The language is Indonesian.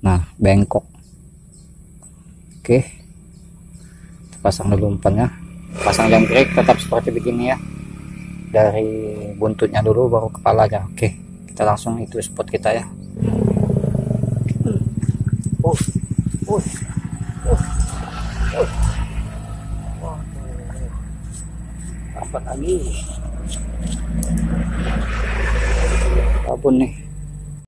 Nah, bengkok. Oke, pasang dulu umpannya. Pasang jangkrik tetap seperti begini ya, dari buntutnya dulu baru kepalanya. Oke, kita langsung itu spot kita ya. Apa lagi? Babon nih.